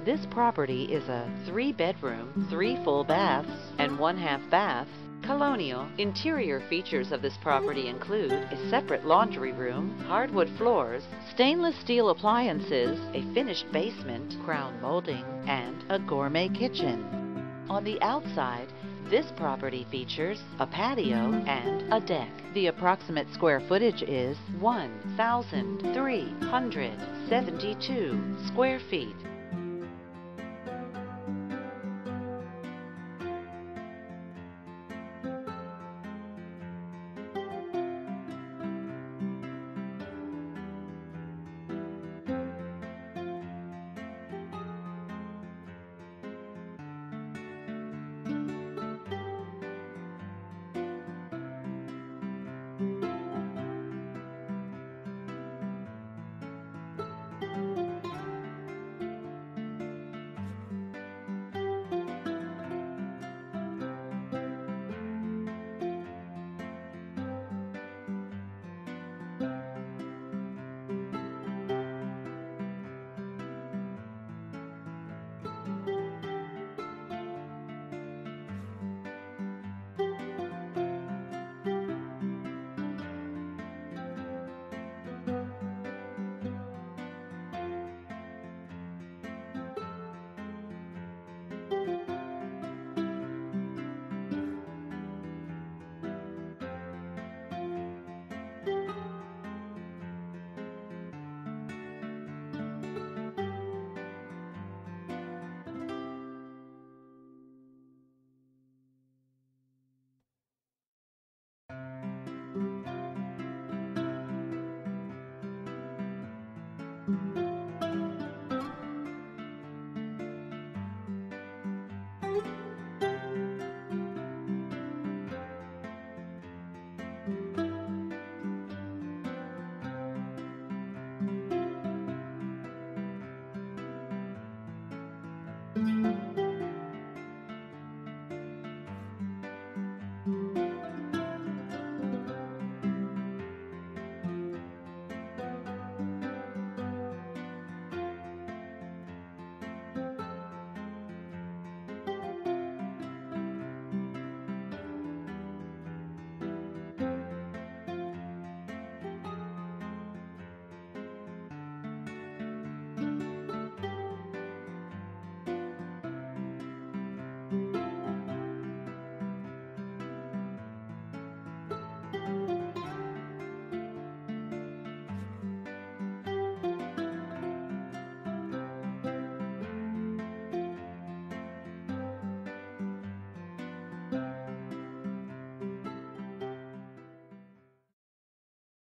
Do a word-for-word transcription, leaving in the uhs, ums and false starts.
This property is a three-bedroom, three full baths, and one half bath, colonial. Interior features of this property include a separate laundry room, hardwood floors, stainless steel appliances, a finished basement, crown molding, and a gourmet kitchen. On the outside, this property features a patio and a deck. The approximate square footage is one thousand three hundred seventy-two square feet.